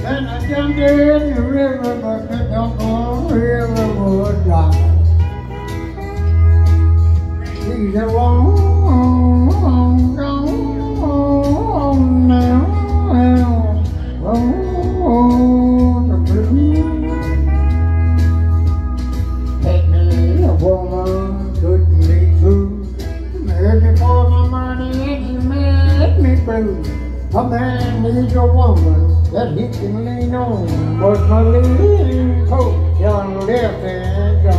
And I jumped in the river, but the doggone river was dry. She's a gone now, the blue. Take me a woman, couldn't be true. Made me for my money and she made me blue. A man needs a woman that he can lean on, but my leaning coat done left and gone.